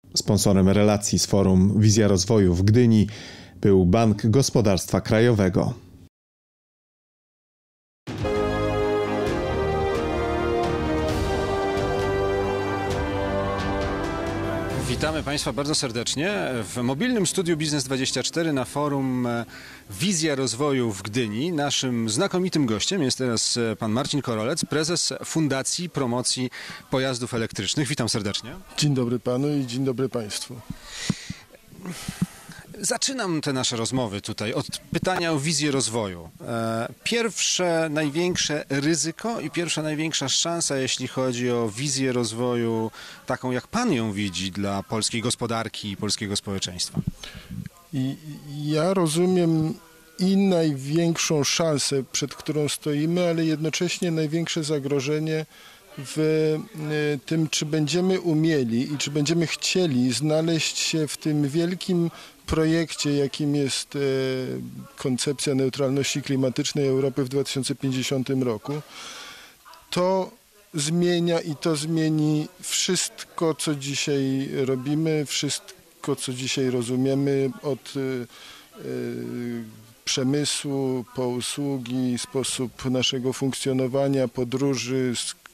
Sponsorem relacji z Forum Wizja Rozwoju w Gdyni był Bank Gospodarstwa Krajowego. Witamy Państwa bardzo serdecznie w mobilnym studiu Biznes24 na forum Wizja Rozwoju w Gdyni. Naszym znakomitym gościem jest teraz pan Marcin Korolec, prezes Fundacji Promocji Pojazdów Elektrycznych. Witam serdecznie. Dzień dobry panu i dzień dobry państwu. Zaczynam te nasze rozmowy tutaj od pytania o wizję rozwoju. Pierwsze największe ryzyko i pierwsza największa szansa, jeśli chodzi o wizję rozwoju, taką jak pan ją widzi dla polskiej gospodarki i polskiego społeczeństwa. Ja rozumiem i największą szansę, przed którą stoimy, ale jednocześnie największe zagrożenie w tym, czy będziemy umieli i czy będziemy chcieli znaleźć się w tym wielkim projekcie, jakim jest koncepcja neutralności klimatycznej Europy w 2050 roku. To zmienia i to zmieni wszystko, co dzisiaj robimy, wszystko, co dzisiaj rozumiemy, od przemysłu po usługi, sposób naszego funkcjonowania, podróży,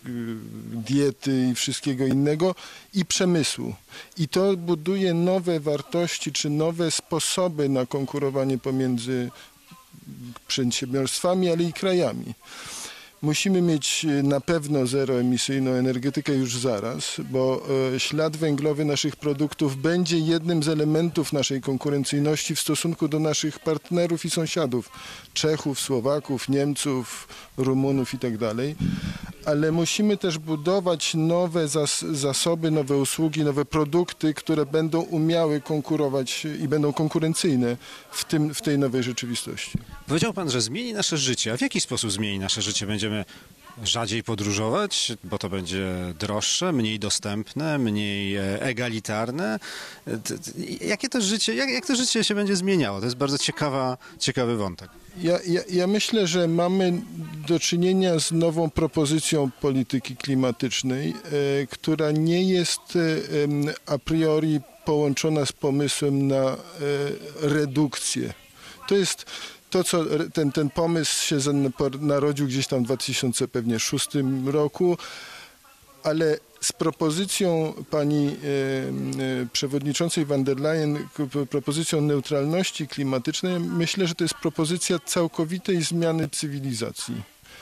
diety i wszystkiego innego i przemysłu. I to buduje nowe wartości czy nowe sposoby na konkurowanie pomiędzy przedsiębiorstwami, ale i krajami. Musimy mieć na pewno zeroemisyjną energetykę już zaraz, bo ślad węglowy naszych produktów będzie jednym z elementów naszej konkurencyjności w stosunku do naszych partnerów i sąsiadów, Czechów, Słowaków, Niemców, Rumunów i tak dalej. Ale musimy też budować nowe zasoby, nowe usługi, nowe produkty, które będą umiały konkurować i będą konkurencyjne w tej nowej rzeczywistości. Powiedział pan, że zmieni nasze życie. A w jaki sposób zmieni nasze życie? Będziemy rzadziej podróżować, bo to będzie droższe, mniej dostępne, mniej egalitarne. Jak to życie się będzie zmieniało? To jest bardzo ciekawy wątek. Ja myślę, że mamy do czynienia z nową propozycją polityki klimatycznej, która nie jest a priori połączona z pomysłem na redukcję. To jest to, co ten pomysł się narodził gdzieś tam w 2006 roku, ale z propozycją pani przewodniczącej von der Leyen, propozycją neutralności klimatycznej, myślę, że to jest propozycja całkowitej zmiany cywilizacji.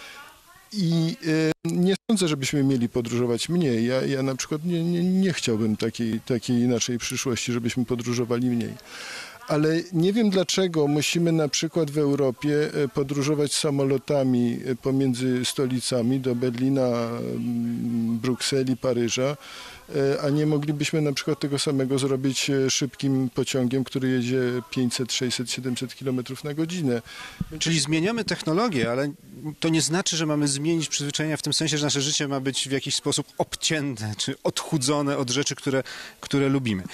I nie sądzę, żebyśmy mieli podróżować mniej. Ja na przykład nie chciałbym takiej inaczej przyszłości, żebyśmy podróżowali mniej. Ale nie wiem, dlaczego musimy na przykład w Europie podróżować samolotami pomiędzy stolicami do Berlina, Brukseli, Paryża, a nie moglibyśmy na przykład tego samego zrobić szybkim pociągiem, który jedzie 500, 600, 700 km na godzinę. Czyli zmieniamy technologię, ale to nie znaczy, że mamy zmienić przyzwyczajenia w tym sensie, że nasze życie ma być w jakiś sposób obcięte czy odchudzone od rzeczy, które lubimy.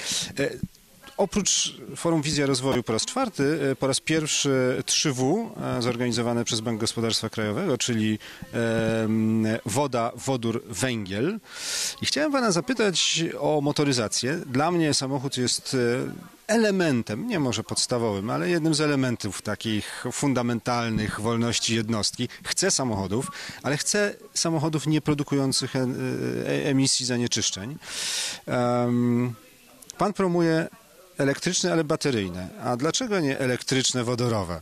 Oprócz Forum Wizja Rozwoju po raz czwarty, po raz pierwszy 3W zorganizowane przez Bank Gospodarstwa Krajowego, czyli woda, wodór, węgiel. I chciałem pana zapytać o motoryzację. Dla mnie samochód jest elementem, nie może podstawowym, ale jednym z elementów takich fundamentalnych wolności jednostki. Chcę samochodów, ale chcę samochodów nieprodukujących emisji zanieczyszczeń. Pan promuje elektryczne, ale bateryjne. A dlaczego nie elektryczne, wodorowe?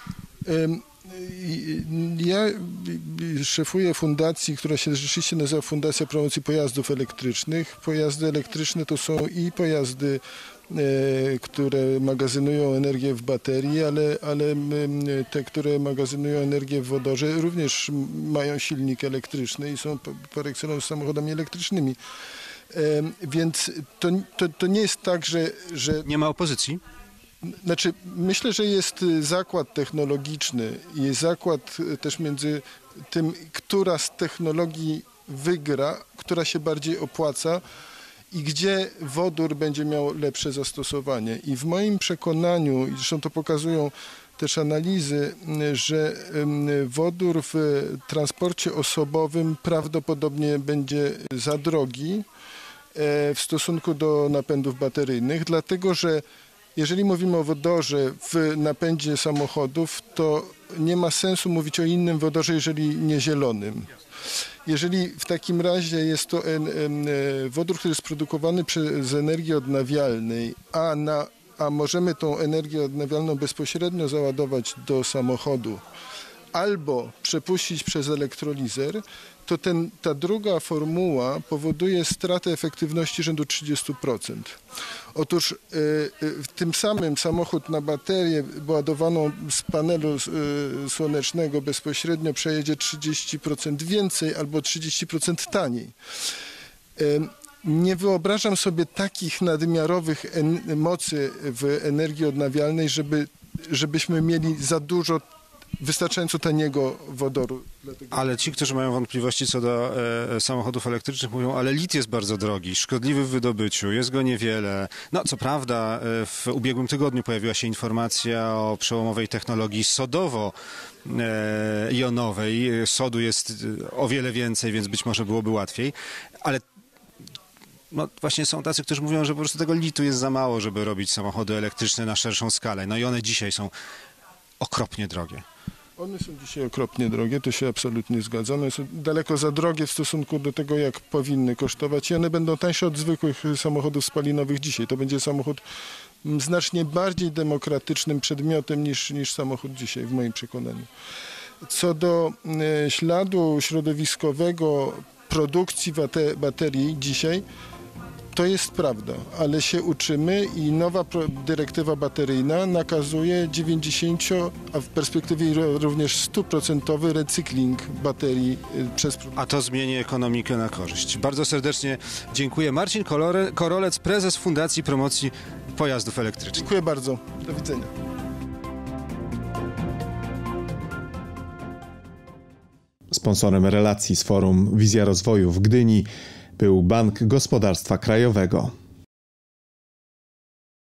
Ja szefuję fundacji, która się rzeczywiście nazywa Fundacja Promocji Pojazdów Elektrycznych. Pojazdy elektryczne to są i pojazdy, które magazynują energię w baterii, ale te, które magazynują energię w wodorze, również mają silnik elektryczny i są par excellence samochodami elektrycznymi. Więc to nie jest tak, że... Nie ma opozycji? Znaczy, myślę, że jest zakład technologiczny i jest zakład też między tym, która z technologii wygra, która się bardziej opłaca i gdzie wodór będzie miał lepsze zastosowanie. I w moim przekonaniu, i zresztą to pokazują też analizy, że wodór w transporcie osobowym prawdopodobnie będzie za drogi, w stosunku do napędów bateryjnych, dlatego że jeżeli mówimy o wodorze w napędzie samochodów, to nie ma sensu mówić o innym wodorze, jeżeli nie zielonym. Jeżeli w takim razie jest to wodór, który jest produkowany z energii odnawialnej, a możemy tą energię odnawialną bezpośrednio załadować do samochodu albo przepuścić przez elektrolizer, to ta druga formuła powoduje stratę efektywności rzędu 30%. Otóż tym samym samochód na baterię ładowaną z panelu słonecznego bezpośrednio przejedzie 30% więcej albo 30% taniej. Nie wyobrażam sobie takich nadmiarowych mocy w energii odnawialnej, żebyśmy mieli za dużo wystarczająco taniego wodoru. Ale ci, którzy mają wątpliwości co do samochodów elektrycznych, mówią, ale lit jest bardzo drogi, szkodliwy w wydobyciu, jest go niewiele. No, co prawda w ubiegłym tygodniu pojawiła się informacja o przełomowej technologii sodowo-jonowej. Sodu jest o wiele więcej, więc być może byłoby łatwiej, ale no właśnie są tacy, którzy mówią, że po prostu tego litu jest za mało, żeby robić samochody elektryczne na szerszą skalę. No i one dzisiaj są okropnie drogie. One są dzisiaj okropnie drogie, to się absolutnie zgadzam. One są daleko za drogie w stosunku do tego, jak powinny kosztować i one będą tańsze od zwykłych samochodów spalinowych dzisiaj. To będzie samochód znacznie bardziej demokratycznym przedmiotem niż samochód dzisiaj, w moim przekonaniu. Co do śladu środowiskowego produkcji baterii dzisiaj, to jest prawda, ale się uczymy i nowa dyrektywa bateryjna nakazuje 90%, a w perspektywie również 100% recykling baterii przez produkcję. A to zmieni ekonomikę na korzyść. Bardzo serdecznie dziękuję. Marcin Korolec, prezes Fundacji Promocji Pojazdów Elektrycznych. Dziękuję bardzo. Do widzenia. Sponsorem relacji z Forum Wizja Rozwoju w Gdyni był Bank Gospodarstwa Krajowego.